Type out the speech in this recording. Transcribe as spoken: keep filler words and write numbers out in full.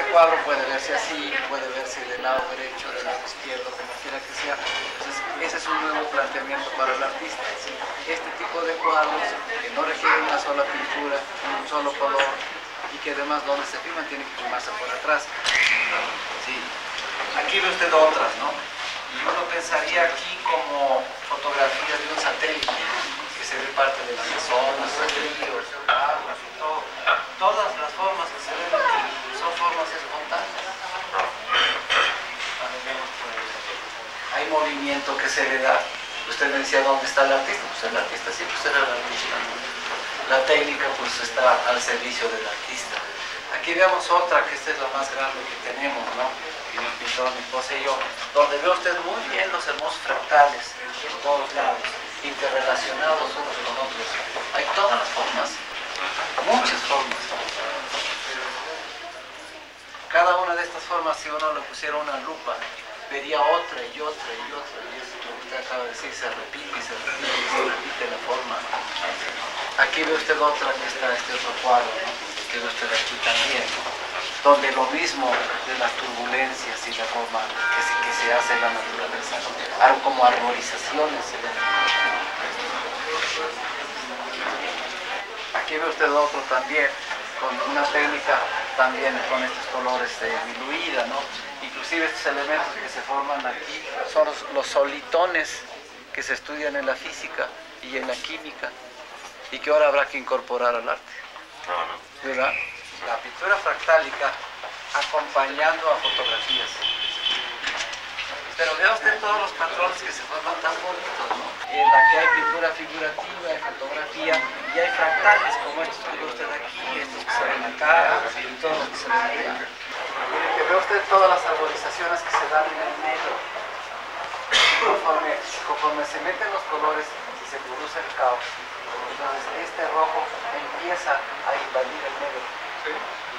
cuadro puede verse así, puede verse del lado derecho, del lado izquierdo, como quiera que sea. Entonces, ese es un nuevo planteamiento para el artista. Este tipo de cuadros que no requieren una sola pintura, un solo color, y que además donde se firman tiene que firmarse por atrás. Sí. Aquí ve usted otras, ¿no? Y uno pensaría aquí como fotografías de un satélite, que se ve parte del Amazonas, ríos, lagos y todo. Todas las formas que se ven aquí son formas espontáneas. Hay movimiento que se le da. Usted me decía, ¿dónde está el artista? Pues el artista siempre será el artista. La técnica pues está al servicio del artista. Aquí vemos otra, que esta es la más grande que tenemos, ¿no? Que nos pintó mi esposa y yo, donde ve usted muy bien los hermosos fractales en todos lados, interrelacionados unos con otros. Hay todas las formas, muchas formas. Cada una de estas formas, si uno le pusiera una lupa, vería otra y otra y otra, y es lo que usted acaba de decir, se repite y se repite y se repite la forma. Aquí ve usted otra, que está este otro cuadro, ¿no? Que ve usted aquí también, donde lo mismo de las turbulencias y la forma que se, que se hace en la naturaleza, ¿no? Algo como arborizaciones. Aquí ve usted otro también, con una técnica también con estos colores de diluida, ¿no? Inclusive estos elementos que se forman aquí son los, los solitones que se estudian en la física y en la química y que ahora habrá que incorporar al arte, ¿verdad? La pintura fractálica acompañando a fotografías. Pero vea usted todos los patrones que se forman tan bonitos, ¿no? En la que hay pintura figurativa, hay fotografía y hay fractales como estos que ve usted aquí, estos que se ven acá y todos los que se ven allá. Mire que ve usted todas las arborizaciones que se dan en el negro. Conforme, conforme se meten los colores y se produce el caos, entonces este rojo empieza a invadir el negro. ¿Sí? Y